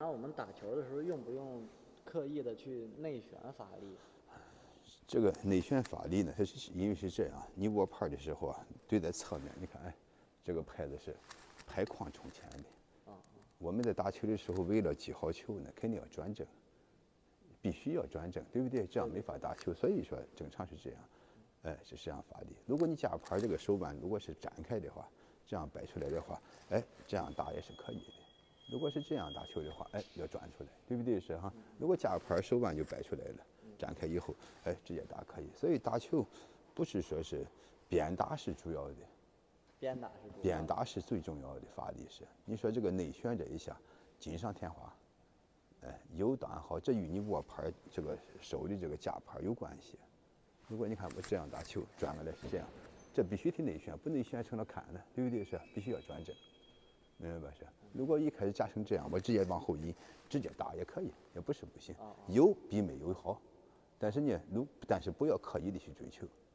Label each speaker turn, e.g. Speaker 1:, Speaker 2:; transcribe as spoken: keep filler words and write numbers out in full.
Speaker 1: 那我们打球的时候用不用刻意的去内旋发力？
Speaker 2: 这个内旋发力呢，它是因为是这样，你握拍的时候啊，对在侧面，你看，哎，这个拍子是拍框冲前的。
Speaker 1: 啊，
Speaker 2: 我们在打球的时候，为了击好球呢，肯定要转正，必须要转正，对不对？这样没法打球。所以说，正常是这样，哎，是这样发力。如果你架拍这个手腕如果是展开的话，这样摆出来的话，哎，这样打也是可以的。如果是这样打球的话，哎，要转出来，对不对？是哈。如果架拍手腕就摆出来了，展开以后，哎，直接打可以。所以打球不是说是鞭打是主要的，
Speaker 1: 鞭打是主要的。
Speaker 2: 鞭打是最重要的发力是。你说这个内旋这一下，锦上添花，哎，有端好，这与你握拍这个手的这个架拍有关系。如果你看我这样打球，转过来是这样，这必须得内旋，不内旋成了看了，对不对？是必须要转正。明白吧？是。如果一开始架成这样，我直接往后移，直接打也可以，也不是不行。有比没有好，但是呢，如但是不要刻意的去追求。